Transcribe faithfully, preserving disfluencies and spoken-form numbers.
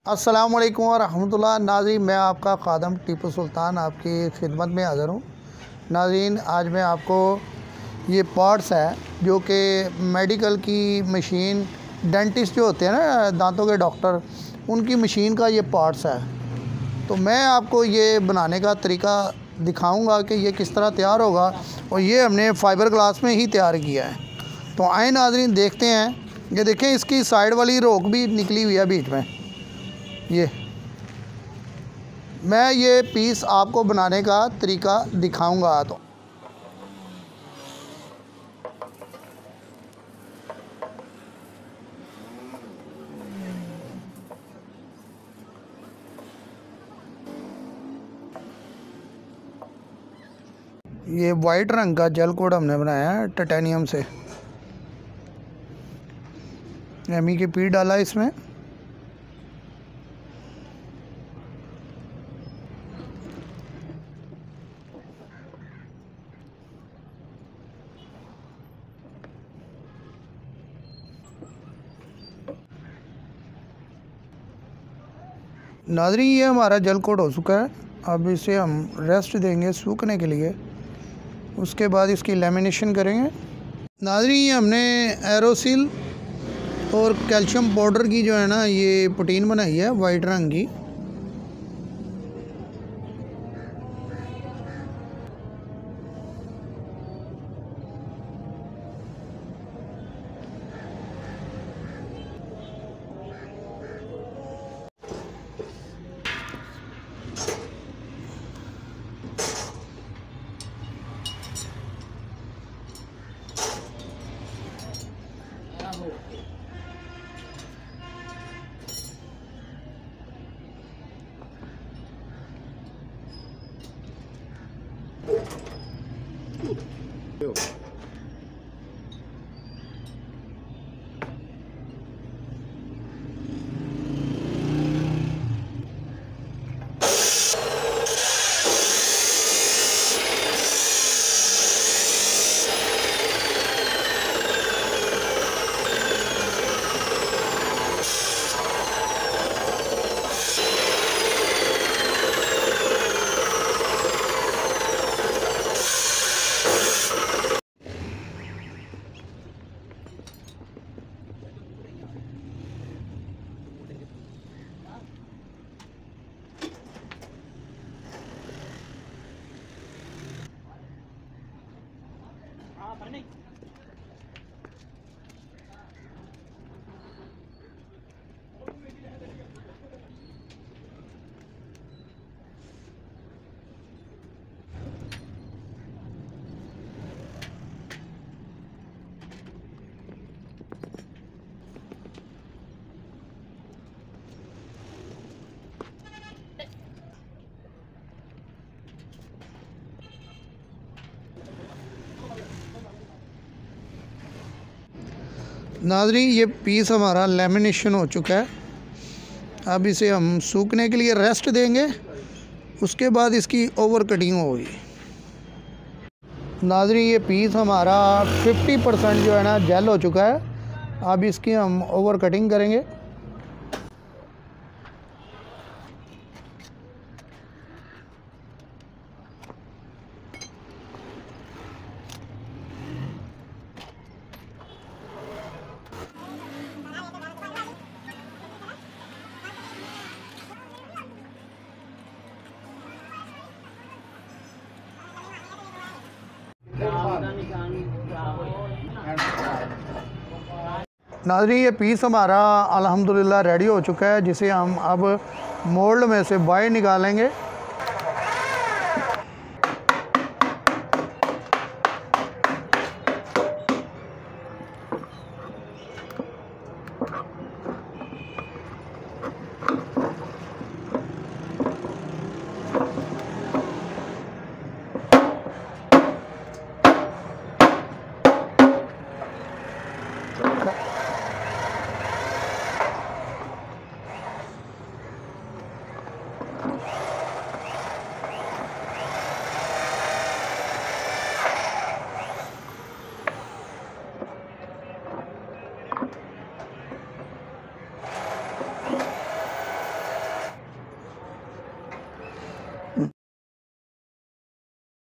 अस्सलामुअलैकुम वरहमतुल्लाह। नाज़रीन, मैं आपका ख़ादम टीपू सुल्तान आपकी खिदमत में हाज़िर हूँ। नाज़रीन, आज मैं आपको ये पार्ट्स है जो कि मेडिकल की मशीन, डेंटिस्ट जो होते हैं ना, दांतों के डॉक्टर, उनकी मशीन का ये पार्ट्स है। तो मैं आपको ये बनाने का तरीका दिखाऊंगा कि ये किस तरह तैयार होगा, और ये हमने फ़ाइबर ग्लास में ही तैयार किया है। तो आए नाज़रीन, देखते हैं। ये देखें, इसकी साइड वाली रोक भी निकली हुई है बीच में। ये मैं ये पीस आपको बनाने का तरीका दिखाऊंगा। तो ये वाइट रंग का जेल कोड हमने बनाया है टाइटेनियम से। एम ई के पी डाला इसमें। नाज़रीन, ये हमारा जेल कोड हो चुका है। अब इसे हम रेस्ट देंगे सूखने के लिए। उसके बाद इसकी लेमिनेशन करेंगे। नाज़रीन, ये हमने एरोसिल और कैल्शियम पाउडर की जो है ना, ये प्रोटीन बनाई है वाइट रंग की। नाज़रीन, ये पीस हमारा लेमिनेशन हो चुका है। अब इसे हम सूखने के लिए रेस्ट देंगे। उसके बाद इसकी ओवर कटिंग होगी। नाज़रीन, ये पीस हमारा पचास परसेंट जो है ना जेल हो चुका है। अब इसकी हम ओवर कटिंग करेंगे। नाज़रीन, ये पीस हमारा अल्हम्दुलिल्लाह रेडी हो चुका है, जिसे हम अब मोल्ड में से बाहर निकालेंगे।